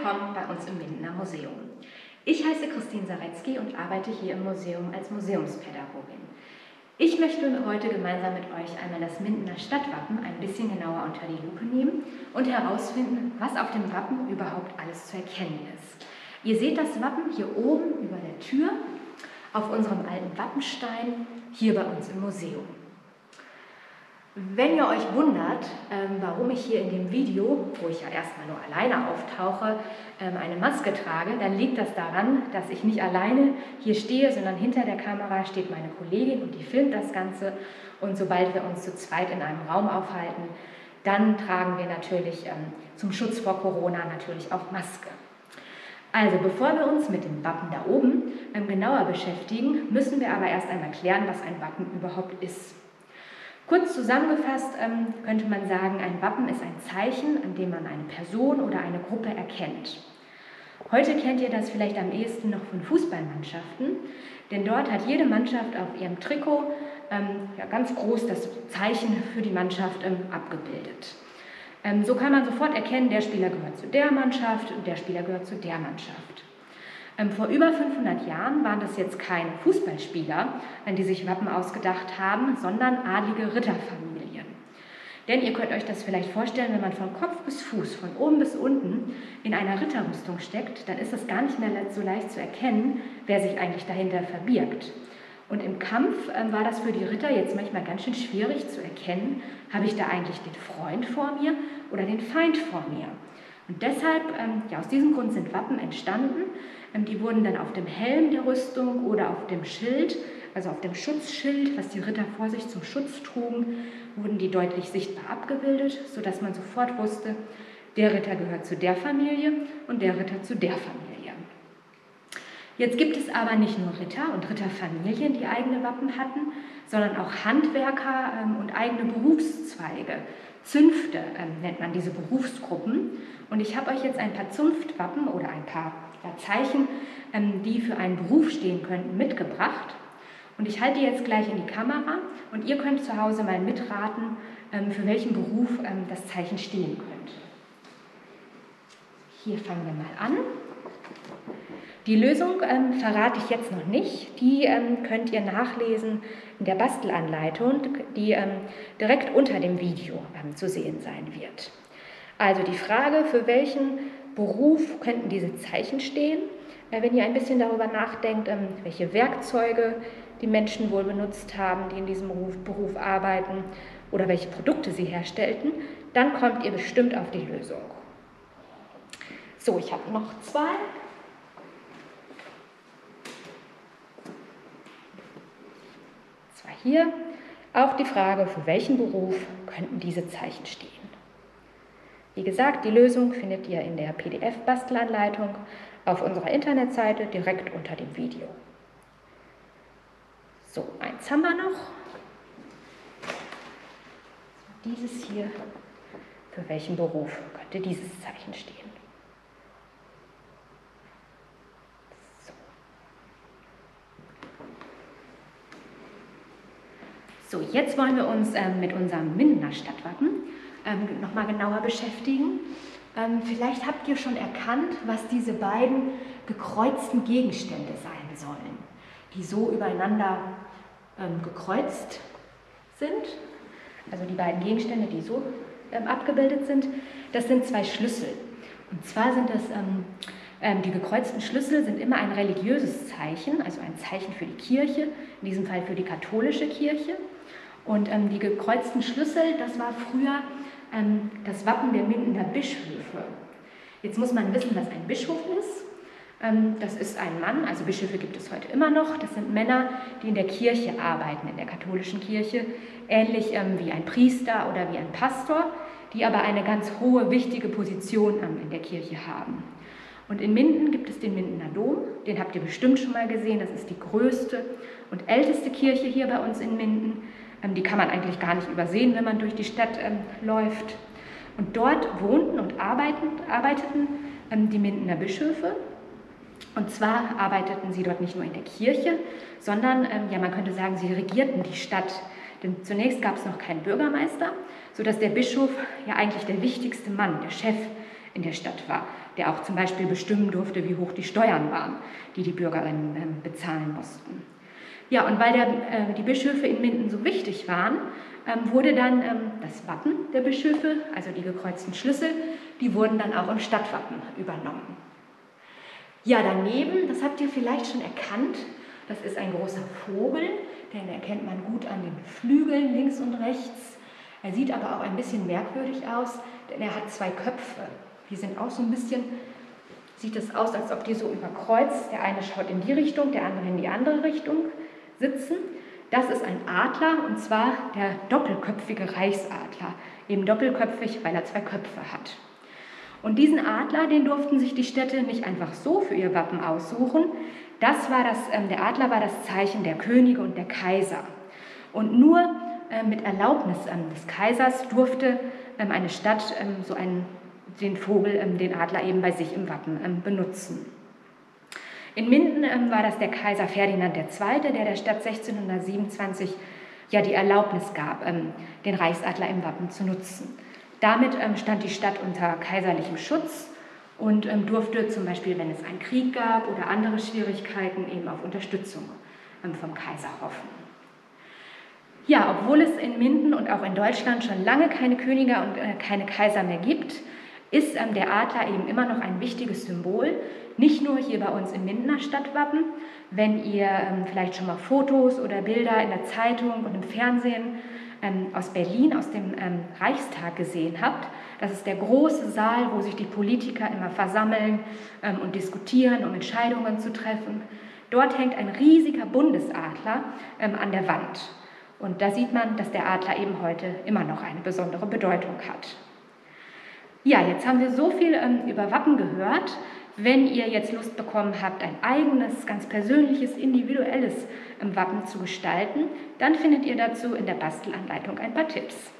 willkommen bei uns im Mindener Museum. Ich heiße Christine Saretzky und arbeite hier im Museum als Museumspädagogin. Ich möchte heute gemeinsam mit euch einmal das Mindener Stadtwappen ein bisschen genauer unter die Lupe nehmen und herausfinden, was auf dem Wappen überhaupt alles zu erkennen ist. Ihr seht das Wappen hier oben über der Tür auf unserem alten Wappenstein hier bei uns im Museum. Wenn ihr euch wundert, warum ich hier in dem Video, wo ich ja erstmal nur alleine auftauche, eine Maske trage, dann liegt das daran, dass ich nicht alleine hier stehe, sondern hinter der Kamera steht meine Kollegin und die filmt das Ganze. Und sobald wir uns zu zweit in einem Raum aufhalten, dann tragen wir natürlich zum Schutz vor Corona natürlich auch Maske. Also bevor wir uns mit dem Wappen da oben genauer beschäftigen, müssen wir aber erst einmal klären, was ein Wappen überhaupt ist. Kurz zusammengefasst könnte man sagen, ein Wappen ist ein Zeichen, an dem man eine Person oder eine Gruppe erkennt. Heute kennt ihr das vielleicht am ehesten noch von Fußballmannschaften, denn dort hat jede Mannschaft auf ihrem Trikot ganz groß das Zeichen für die Mannschaft abgebildet. So kann man sofort erkennen, der Spieler gehört zu der Mannschaft und der Spieler gehört zu der Mannschaft. Vor über 500 Jahren waren das jetzt keine Fußballspieler, die sich Wappen ausgedacht haben, sondern adlige Ritterfamilien. Denn ihr könnt euch das vielleicht vorstellen, wenn man von Kopf bis Fuß, von oben bis unten in einer Ritterrüstung steckt, dann ist es gar nicht mehr so leicht zu erkennen, wer sich eigentlich dahinter verbirgt. Und im Kampf war das für die Ritter jetzt manchmal ganz schön schwierig zu erkennen, habe ich da eigentlich den Freund vor mir oder den Feind vor mir. Und deshalb, aus diesem Grund sind Wappen entstanden. Die wurden dann auf dem Helm der Rüstung oder auf dem Schild, also auf dem Schutzschild, was die Ritter vor sich zum Schutz trugen, wurden die deutlich sichtbar abgebildet, sodass man sofort wusste, der Ritter gehört zu der Familie und der Ritter zu der Familie. Jetzt gibt es aber nicht nur Ritter und Ritterfamilien, die eigene Wappen hatten, sondern auch Handwerker und eigene Berufszweige. Zünfte nennt man diese Berufsgruppen. Und ich habe euch jetzt ein paar Zunftwappen oder ein paar Zeichen, die für einen Beruf stehen könnten, mitgebracht. Und ich halte die jetzt gleich in die Kamera und ihr könnt zu Hause mal mitraten, für welchen Beruf das Zeichen stehen könnte. Hier fangen wir mal an. Die Lösung verrate ich jetzt noch nicht. Die könnt ihr nachlesen in der Bastelanleitung, die direkt unter dem Video zu sehen sein wird. Also die Frage, für welchen Beruf könnten diese Zeichen stehen? Wenn ihr ein bisschen darüber nachdenkt, welche Werkzeuge die Menschen wohl benutzt haben, die in diesem Beruf arbeiten oder welche Produkte sie herstellten, dann kommt ihr bestimmt auf die Lösung. So, ich habe noch zwei. Hier auch die Frage, für welchen Beruf könnten diese Zeichen stehen. Wie gesagt, die Lösung findet ihr in der PDF-Bastelanleitung auf unserer Internetseite direkt unter dem Video. So, eins haben wir noch. Dieses hier, für welchen Beruf könnte dieses Zeichen stehen? So, jetzt wollen wir uns mit unserem Mindener Stadtwappen nochmal genauer beschäftigen. Vielleicht habt ihr schon erkannt, was diese beiden gekreuzten Gegenstände sein sollen, die so übereinander gekreuzt sind. Also die beiden Gegenstände, die so abgebildet sind, das sind zwei Schlüssel. Und zwar sind das die gekreuzten Schlüssel sind immer ein religiöses Zeichen, also ein Zeichen für die Kirche, in diesem Fall für die katholische Kirche. Und die gekreuzten Schlüssel, das war früher das Wappen der Mindener Bischöfe. Jetzt muss man wissen, was ein Bischof ist. Das ist ein Mann, also Bischöfe gibt es heute immer noch. Das sind Männer, die in der Kirche arbeiten, in der katholischen Kirche, ähnlich wie ein Priester oder wie ein Pastor, die aber eine ganz hohe, wichtige Position in der Kirche haben. Und in Minden gibt es den Mindener Dom, den habt ihr bestimmt schon mal gesehen, das ist die größte und älteste Kirche hier bei uns in Minden. Die kann man eigentlich gar nicht übersehen, wenn man durch die Stadt läuft. Und dort wohnten und arbeiteten die Mindener Bischöfe. Und zwar arbeiteten sie dort nicht nur in der Kirche, sondern, man könnte sagen, sie regierten die Stadt. Denn zunächst gab es noch keinen Bürgermeister, sodass der Bischof ja eigentlich der wichtigste Mann, der Chef in der Stadt war, der auch zum Beispiel bestimmen durfte, wie hoch die Steuern waren, die die Bürgerinnen bezahlen mussten. Ja, und weil die Bischöfe in Minden so wichtig waren, wurde dann das Wappen der Bischöfe, also die gekreuzten Schlüssel, die wurden dann auch im Stadtwappen übernommen. Ja, daneben, das habt ihr vielleicht schon erkannt, das ist ein großer Vogel, den erkennt man gut an den Flügeln links und rechts. Er sieht aber auch ein bisschen merkwürdig aus, denn er hat zwei Köpfe. Die sind auch so ein bisschen, sieht es aus, als ob die so überkreuzt, der eine schaut in die Richtung, der andere in die andere Richtung sitzen. Das ist ein Adler, und zwar der doppelköpfige Reichsadler, eben doppelköpfig, weil er zwei Köpfe hat. Und diesen Adler, den durften sich die Städte nicht einfach so für ihr Wappen aussuchen. Der Adler war das Zeichen der Könige und der Kaiser. Und nur mit Erlaubnis des Kaisers durfte eine Stadt den Vogel, den Adler eben bei sich im Wappen benutzen. In Minden war das der Kaiser Ferdinand II., der Stadt 1627 ja die Erlaubnis gab, den Reichsadler im Wappen zu nutzen. Damit stand die Stadt unter kaiserlichem Schutz und durfte zum Beispiel, wenn es einen Krieg gab oder andere Schwierigkeiten, eben auf Unterstützung vom Kaiser hoffen. Ja, obwohl es in Minden und auch in Deutschland schon lange keine Könige und keine Kaiser mehr gibt, ist der Adler eben immer noch ein wichtiges Symbol, nicht nur hier bei uns im Mindener Stadtwappen. Wenn ihr vielleicht schon mal Fotos oder Bilder in der Zeitung und im Fernsehen aus Berlin, aus dem Reichstag gesehen habt, das ist der große Saal, wo sich die Politiker immer versammeln und diskutieren, um Entscheidungen zu treffen. Dort hängt ein riesiger Bundesadler an der Wand. Und da sieht man, dass der Adler eben heute immer noch eine besondere Bedeutung hat. Ja, jetzt haben wir so viel über Wappen gehört. Wenn ihr jetzt Lust bekommen habt, ein eigenes, ganz persönliches, individuelles Wappen zu gestalten, dann findet ihr dazu in der Bastelanleitung ein paar Tipps.